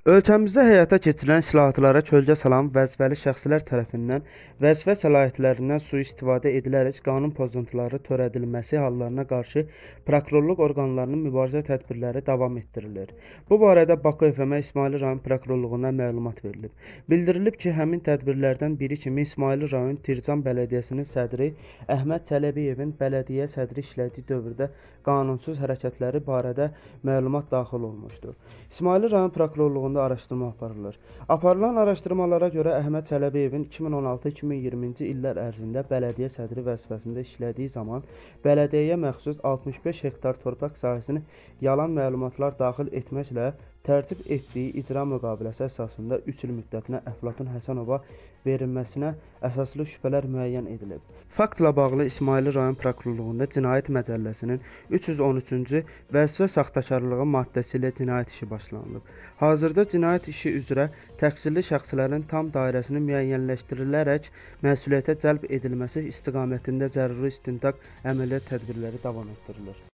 Ölkəmizdə həyata keçirilən islahatlara kölgə salan vəzifəli şəxslər tərəfindən vəzifə səlahiyyətlərindən sui-istifadə edilərək qanun pozuntuları törədilməsi hallarına qarşı prokurorluq orqanlarının mübarizə tədbirləri davam etdirilir. Bu barədə Bakı FM İsmayılı rayon prokurorluğundan məlumat verilib. Bildirilib ki, həmin tədbirlərdən biri kimi İsmayılı rayon Tircan Bələdiyyəsinin sədri Əhməd Çələbiyevin bələdiyyə sədri işlədiyi dövrdə qanunsuz hərəkətləri barədə məlumat daxil olmuşdur. İsmayılı rayon prokurorluğunda araşdırma aparılır. Aparılan araşdırmalara görə Əhməd Çələbiyevin 2016-2020-ci illər ərzində bələdiyyə sədri vəzifəsində işlədiyi zaman bələdiyyəyə məxsus 65 hektar torpaq sahəsini yalan məlumatlar daxil etməklə tərtib etdiyi icra müqaviləsi əsasında 3 il müddətinə Əflatun Həsənova verilməsinə əsaslı şübhələr müəyyən edilib. Faktla bağlı İsmayılı rayon prokurorluğunda Cinayət Məcəlləsinin 313-cü vəzifə saxtakarlığı maddəsi ilə cinayət işi başlanılıb. Hazırda cinayət işi üzrə təqsirli şəxslərin tam dairəsinin müəyyənləşdirilərək məsuliyyətə cəlb edilməsi istiqamətində zəruri istintaq əməliyyat tədbirləri davam etdirilir.